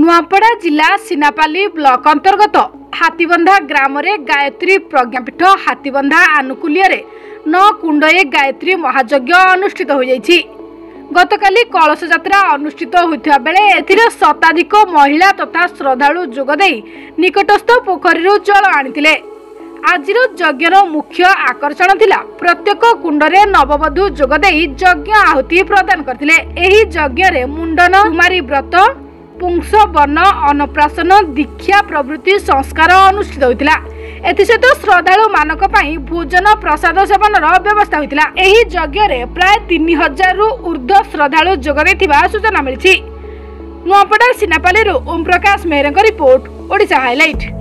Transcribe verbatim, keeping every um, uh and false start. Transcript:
नुआपड़ा जिला सिनापाली ब्लॉक अंतर्गत हाथीबंधा ग्राम रे गायत्री प्रज्ञापीठ हाथीबंधा आनुकूल्य नौ कुंडे गायत्री महायज्ञ अनुष्ठित हो जाइछि। गतकाली कलश यात्रा अनुष्ठित होइथिबा बेले एथिरे शताधिक महिला तथा श्रद्धालु जोगदे निकटस्थ पोखरी जल आनिथिले। आजिर यज्ञर मुख्य आकर्षण थिला प्रत्येक कुंडरे नववधू जोगदे यज्ञ आहुति प्रदान करथिले। एही यज्ञ रे मुंडन कुमारी व्रत पुंस वर्ण अन्नप्राशन दीक्षा प्रभृति संस्कार अनुष्ठित होइतिला। एथिसहित श्रद्धालु मानक पई भोजन प्रसाद सेवन व्यवस्था होइतिला। एही यज्ञ रे प्राय तीन हजार रु ऊर्ध्व श्रद्धालु जोग देथिबा सूचना मिलिछि। नुआपड़ा सिनापाली ओम प्रकाश मेहरଙ୍କ रिपोर्ट ओडिशा हाइलाइट।